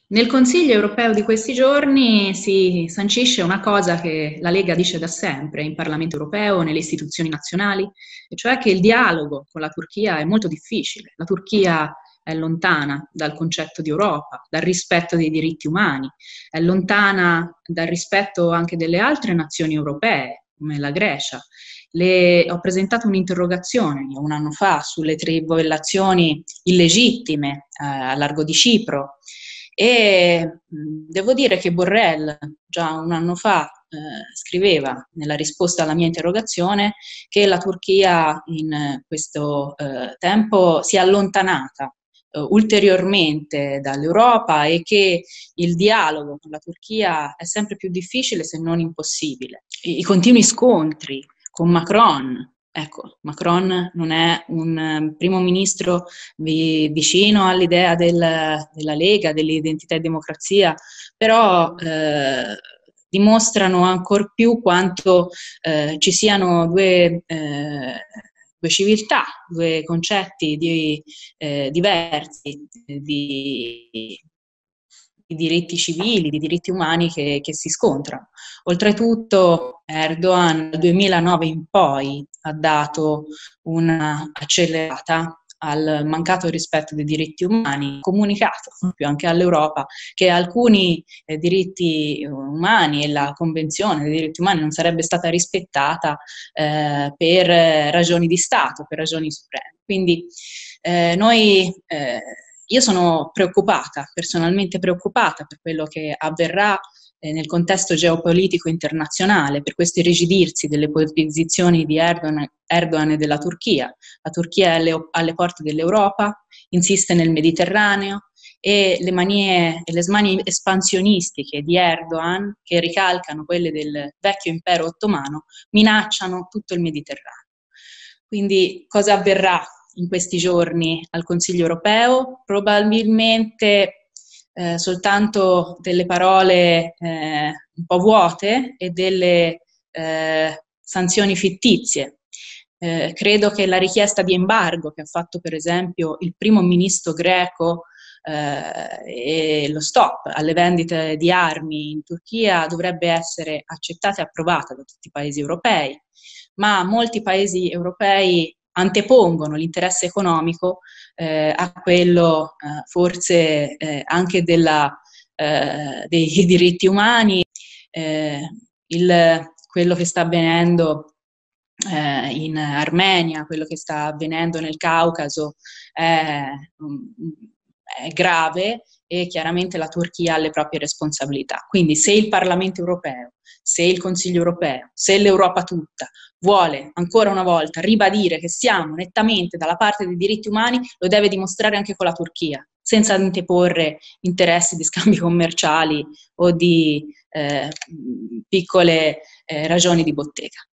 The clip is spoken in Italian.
Nel Consiglio europeo di questi giorni si sancisce una cosa che la Lega dice da sempre in Parlamento europeo, nelle istituzioni nazionali, e cioè che il dialogo con la Turchia è molto difficile. La Turchia è lontana dal concetto di Europa, dal rispetto dei diritti umani, è lontana dal rispetto anche delle altre nazioni europee, come la Grecia. Ho presentato un'interrogazione un anno fa sulle trivellazioni illegittime a largo di Cipro e devo dire che Borrell già un anno fa scriveva nella risposta alla mia interrogazione che la Turchia in questo tempo si è allontanata ulteriormente dall'Europa e che il dialogo con la Turchia è sempre più difficile se non impossibile. I continui scontri con Macron. Ecco, Macron non è un primo ministro vicino all'idea della Lega, dell'identità e democrazia, però dimostrano ancor più quanto ci siano due civiltà, due concetti diversi di diritti civili, di diritti umani che si scontrano. Oltretutto Erdogan dal 2009 in poi ha dato una accelerata al mancato rispetto dei diritti umani, comunicato proprio anche all'Europa che alcuni diritti umani e la Convenzione dei diritti umani non sarebbe stata rispettata per ragioni di Stato, per ragioni supreme. Quindi io sono preoccupata, personalmente preoccupata per quello che avverrà nel contesto geopolitico internazionale, per questo irrigidirsi delle posizioni di Erdogan e della Turchia. La Turchia è alle porte dell'Europa, insiste nel Mediterraneo e le smanie espansionistiche di Erdogan, che ricalcano quelle del vecchio impero ottomano, minacciano tutto il Mediterraneo. Quindi cosa avverrà in questi giorni al Consiglio europeo? Probabilmente soltanto delle parole un po' vuote e delle sanzioni fittizie. Credo che la richiesta di embargo che ha fatto per esempio il primo ministro greco e lo stop alle vendite di armi in Turchia dovrebbe essere accettata e approvata da tutti i paesi europei, ma molti paesi europei antepongono l'interesse economico a quello forse anche dei diritti umani. Quello che sta avvenendo in Armenia, quello che sta avvenendo nel Caucaso è grave e chiaramente la Turchia ha le proprie responsabilità. Quindi se il Parlamento europeo, se il Consiglio europeo, se l'Europa tutta vuole ancora una volta ribadire che siamo nettamente dalla parte dei diritti umani, lo deve dimostrare anche con la Turchia, senza anteporre interessi di scambi commerciali o di piccole ragioni di bottega.